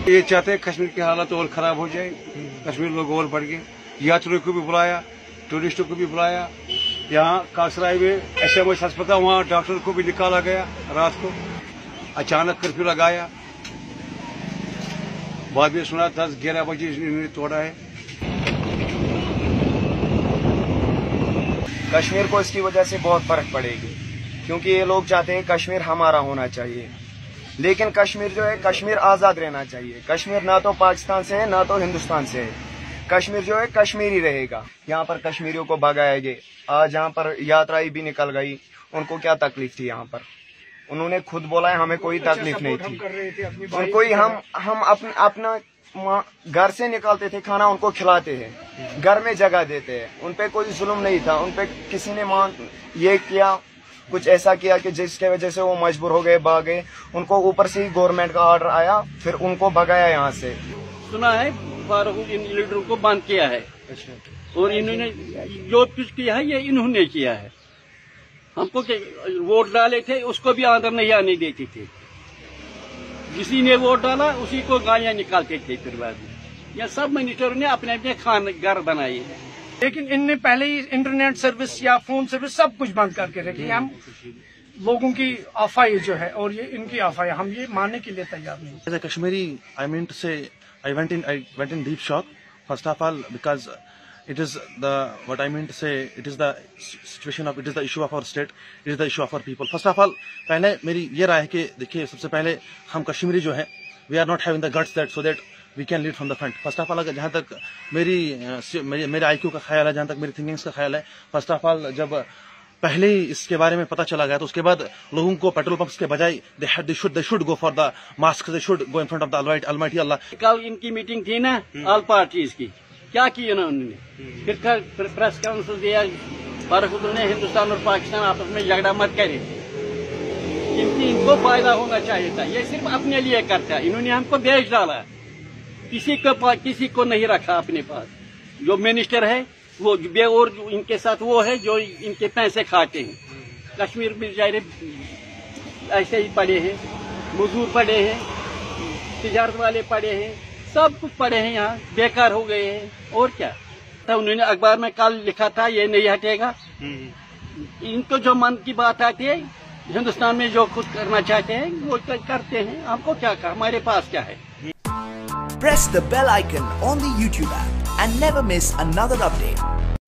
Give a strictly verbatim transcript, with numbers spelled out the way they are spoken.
ये चाहते हैं कश्मीर की हालत और खराब हो जाए, कश्मीर लोग और बढ़ गए। यात्रियों को भी बुलाया, टूरिस्टों को भी बुलाया। यहाँ कासराई में एस एम एस अस्पताल, वहाँ डॉक्टर को भी निकाला गया रात को, अचानक कर्फ्यू लगाया। बाद में सुना दस ग्यारह बजे इन्होंने तोड़ा है। कश्मीर को इसकी वजह से बहुत फर्क पड़ेगी, क्योंकि ये लोग चाहते हैं कश्मीर हमारा होना चाहिए, लेकिन कश्मीर जो है कश्मीर आज़ाद रहना चाहिए। कश्मीर ना तो पाकिस्तान से है ना तो हिंदुस्तान से है। कश्मीर जो है कश्मीरी रहेगा। यहाँ पर कश्मीरियों को भगाया गया। आज यहाँ पर यात्राएं भी निकल गई, उनको क्या तकलीफ थी यहाँ पर? उन्होंने खुद बोला है हमें कोई तकलीफ नहीं थी। उनको ही हम हम अपना अपना घर से निकालते थे, खाना उनको खिलाते हैं, घर में जगह देते हैं। उन पे कोई जुल्म नहीं था, उन पे किसी ने मान ये किया, कुछ ऐसा किया कि जिसके वजह से वो मजबूर हो गए, भाग गए। उनको ऊपर से ही गवर्नमेंट का ऑर्डर आया, फिर उनको भगाया यहाँ से। सुना है फारूक इन लीडरों को बंद किया है, और इन्होंने जो कुछ किया है ये इन्होंने किया है। हमको वोट डाले थे उसको भी अंदर नहीं आने देते थे। किसी ने वोट डाला उसी को गालियां निकालते थे। फिर बाद में यह सब मिनिस्टरों ने अपने अपने खान घर बनाए हैं, लेकिन इनने पहले ही इंटरनेट सर्विस या फोन सर्विस सब कुछ बंद करके रखी। हम लोगों की अफवाह जो है और ये इनकी अफवाह, हम ये मानने के लिए तैयार नहीं। As a Kashmiri, I mean to say, I went in, I went in deep shock. First of all, because it is the what I mean to say, it is the situation of, it is the issue of our state, it is the issue of our people. First of all, पहले मेरी ये राय है कि देखिए, सबसे पहले हम कश्मीरी जो है, we are not having the guts that so that we can lead from the front. First of all, अगर जहाँ तक मेरी मेरे मेरे आई क्यू का ख्याल है, जहाँ तक मेरी थिंकिंग्स का ख्याल है, फर्स्ट ऑफ ऑल जब पहले ही इसके बारे में पता चला गया तो उसके बाद लोगों को पेट्रोल पंप्स के बजाय they should they should go for the mask, they should go in front of the almighty Allah. कल इनकी मीटिंग थी ना ऑल पार्टीज की, क्या किया ना उन्होंने? फिर प्रेस काउंसिल दिया, फारूक ने हिंदुस्तान और पाकिस्तान आपस में झगड़ा मत करे। इनकी इनको फायदा होना चाहिए था, ये सिर्फ अपने लिए करता है। इन्होंने हमको बेच डाला, किसी को किसी को नहीं रखा अपने पास। जो मिनिस्टर है वो बे और इनके साथ वो है जो इनके पैसे खाते हैं। कश्मीर में बेचारे ऐसे ही पड़े हैं, मजदूर पड़े हैं, तिजारत वाले पड़े हैं, सब कुछ पड़े हैं, यहाँ बेकार हो गए हैं। और क्या तो उन्होंने अखबार में कल लिखा था ये नहीं हटेगा। इनको जो मन की बात आती है, हिंदुस्तान में जो कुछ करना चाहते हैं वो करते हैं। हमको क्या कहा, हमारे पास क्या है। Press the bell icon on the YouTube app and never miss another update.